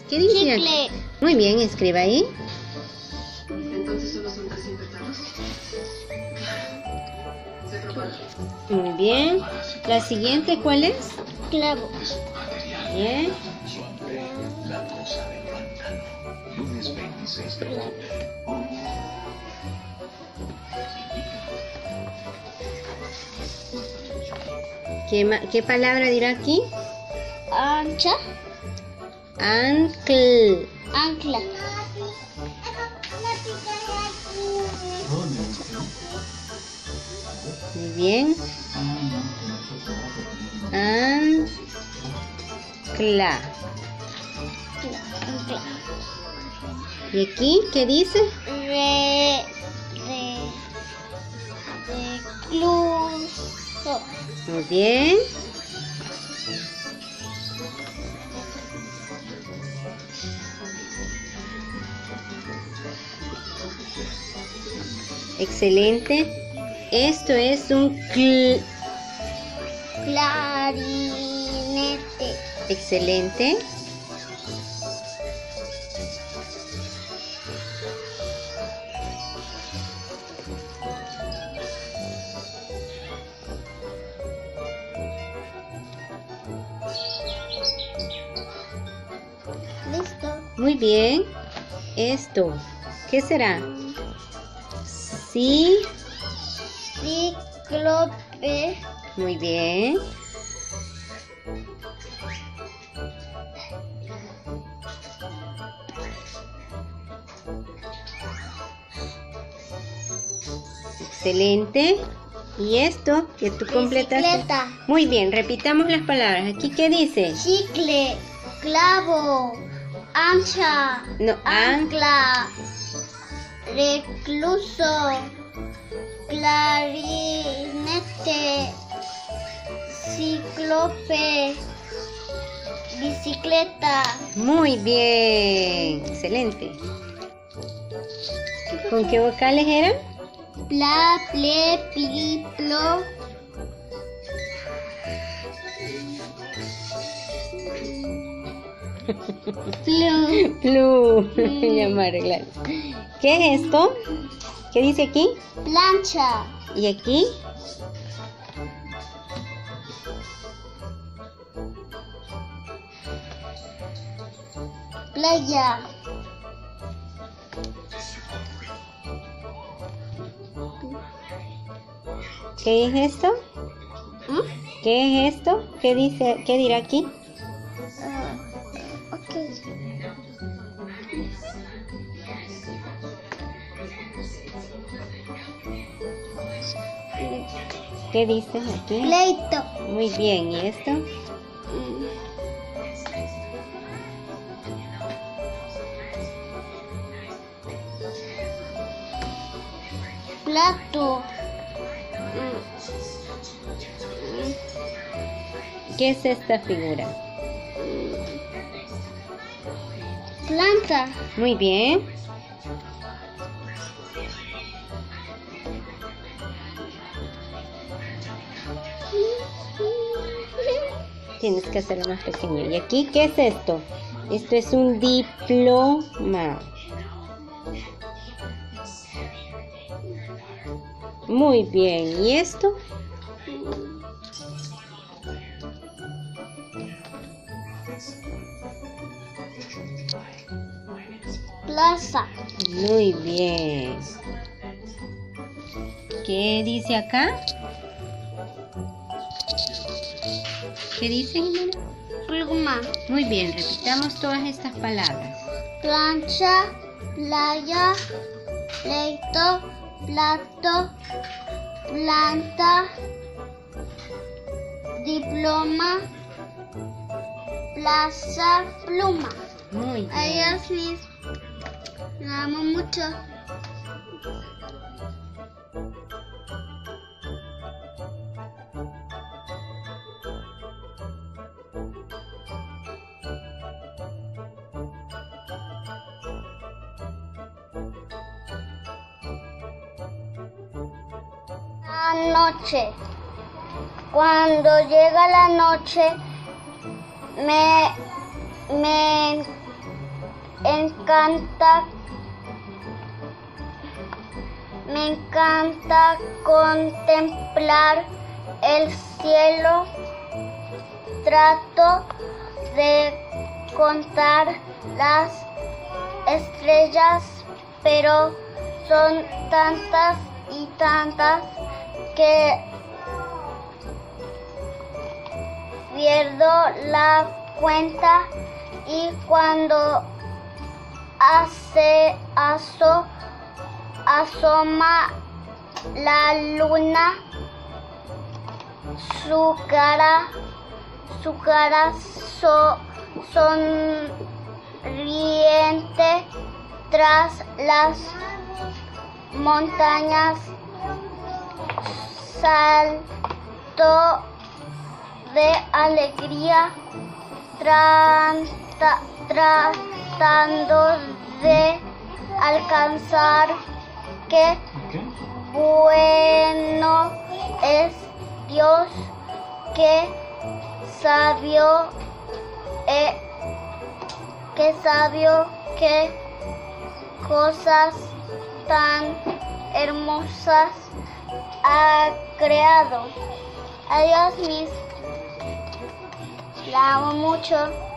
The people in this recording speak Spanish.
¿Qué dice Chicle. aquí? Muy bien, escriba ahí. Entonces solo son 300 pesos. Se propone. Muy bien. La siguiente, ¿cuál es? Clavo. Bien. La cosa del pantano. Lunes 26 de octubre. ¿Qué palabra dirá aquí? Ancha. Ancl. Ancla. Muy bien. Ancla. Ancla. ¿Y aquí qué dice? Recluso. Muy bien. Excelente. Esto es un Clarinete. Excelente. Listo. Muy bien. Esto, ¿qué será? Sí. Cíclope. Muy bien. Excelente. ¿Y esto que tú completaste? Bicicleta. Muy bien, repitamos las palabras. ¿Aquí qué dice? Chicle. Clavo. Ancha. No, Ancla. Recluso. Clarinete. Cíclope. Bicicleta. Muy bien. Excelente. ¿Con qué vocales eran? Pla, ple, pli, plo. Plu. Plu. Ya me arreglaron. ¿Qué es esto? ¿Qué dice aquí? Plancha. ¿Y aquí? Playa. ¿Qué es esto? ¿Qué es esto? ¿Qué dice? ¿Qué dirá aquí? Ok. ¿Qué dice aquí? Pleito. Muy bien, ¿y esto? Plato. ¿Qué es esta figura? Planta. Muy bien. Tienes que hacerlo más pequeño. ¿Y aquí qué es esto? Esto es un diploma. Muy bien. ¿Y esto? Plaza. Muy bien. ¿Qué dice acá? ¿Qué dice, Jimena? Pluma. Muy bien, repitamos todas estas palabras. Plancha. Playa. Pleito. Plato. Planta. Diploma. Plaza. Pluma. Muy bien. Adiós, mis. La amo mucho. La noche. Cuando llega la noche, me me encanta contemplar el cielo. Trato de contar las estrellas, pero son tantas y tantas que pierdo la cuenta, y cuando asoma la luna, su cara sonriente tras las montañas. Salto de alegría tratando de alcanzar. Qué bueno es Dios, qué sabio, qué cosas tan hermosas ha creado. Adiós, Miss. La amo mucho.